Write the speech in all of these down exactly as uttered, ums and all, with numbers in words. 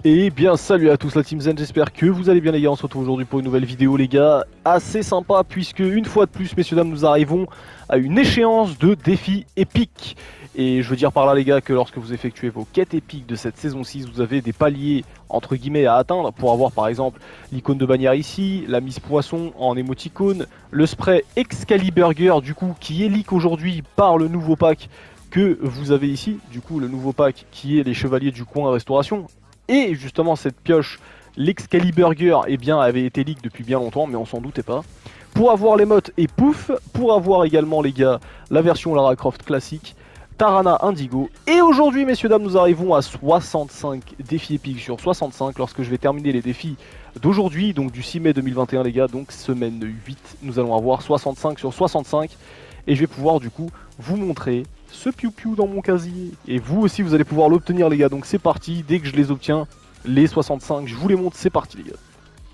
Et bien salut à tous la Team Zen, j'espère que vous allez bien les gars, on se retrouve aujourd'hui pour une nouvelle vidéo les gars, assez sympa puisque une fois de plus messieurs dames nous arrivons à une échéance de défis épiques. Et je veux dire par là les gars que lorsque vous effectuez vos quêtes épiques de cette saison six, vous avez des paliers entre guillemets à atteindre pour avoir par exemple l'icône de bannière ici, la mise poisson en émoticône, le spray Excaliburger du coup qui est leak aujourd'hui par le nouveau pack que vous avez ici, du coup le nouveau pack qui est les chevaliers du coin restauration. Et justement cette pioche, l'Excaliburger, eh bien, avait été leak depuis bien longtemps, mais on s'en doutait pas. Pour avoir les mottes et pouf, pour avoir également les gars la version Lara Croft classique, Tarana Indigo. Et aujourd'hui messieurs dames nous arrivons à soixante-cinq défis épiques sur soixante-cinq lorsque je vais terminer les défis d'aujourd'hui, donc du six mai deux mille vingt et un les gars, donc semaine huit, nous allons avoir soixante-cinq sur soixante-cinq. Et je vais pouvoir du coup vous montrer ce piou-piou dans mon casier. Et vous aussi vous allez pouvoir l'obtenir les gars, donc c'est parti, dès que je les obtiens, les soixante-cinq, je vous les montre, c'est parti les gars.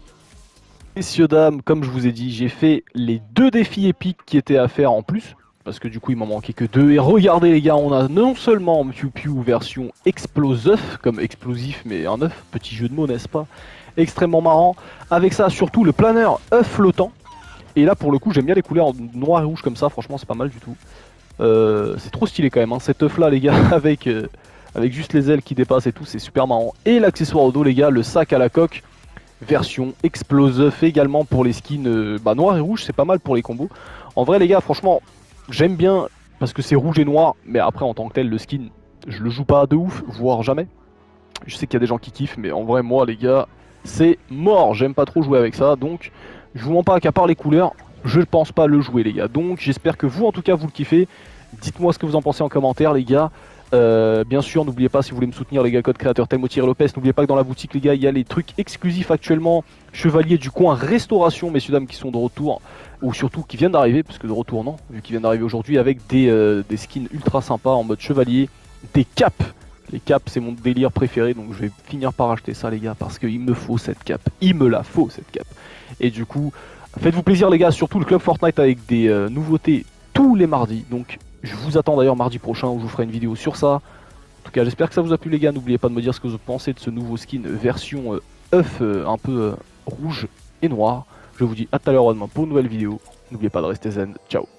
Messieurs dames, comme je vous ai dit, j'ai fait les deux défis épiques qui étaient à faire en plus, parce que du coup il m'en manquait que deux. Et regardez les gars, on a non seulement piou-piou version explosif, comme explosif mais un œuf, petit jeu de mots n'est-ce pas, extrêmement marrant, avec ça surtout le planeur œuf flottant. Et là pour le coup j'aime bien les couleurs noir et rouge comme ça, franchement c'est pas mal du tout. Euh, c'est trop stylé quand même, hein. Cet œuf là les gars avec, euh, avec juste les ailes qui dépassent et tout, c'est super marrant. Et l'accessoire au dos les gars, le sac à la coque, version explosif également pour les skins euh, bah, noir et rouge, c'est pas mal pour les combos. En vrai les gars franchement j'aime bien parce que c'est rouge et noir, mais après en tant que tel le skin je le joue pas de ouf, voire jamais. Je sais qu'il y a des gens qui kiffent, mais en vrai moi les gars c'est mort, j'aime pas trop jouer avec ça, donc je vous mens pas qu'à part les couleurs, je pense pas le jouer les gars. Donc j'espère que vous en tout cas vous le kiffez. Dites-moi ce que vous en pensez en commentaire les gars. Euh, bien sûr n'oubliez pas si vous voulez me soutenir les gars, code créateur Telmo-Lopez. N'oubliez pas que dans la boutique les gars il y a les trucs exclusifs actuellement. Chevaliers du coin restauration messieurs dames qui sont de retour. Ou surtout qui viennent d'arriver, parce que de retour non, vu qu'ils viennent d'arriver aujourd'hui avec des, euh, des skins ultra sympas en mode chevalier. Des caps. Les caps c'est mon délire préféré, donc je vais finir par acheter ça les gars parce qu'il me faut cette cape. Il me la faut cette cape. Et du coup faites-vous plaisir les gars, surtout le club Fortnite avec des euh, nouveautés tous les mardis. Donc je vous attends d'ailleurs mardi prochain où je vous ferai une vidéo sur ça. En tout cas j'espère que ça vous a plu les gars, n'oubliez pas de me dire ce que vous pensez de ce nouveau skin version euh, œuf euh, un peu euh, rouge et noir. Je vous dis à tout à l'heure demain pour une nouvelle vidéo. N'oubliez pas de rester zen, ciao.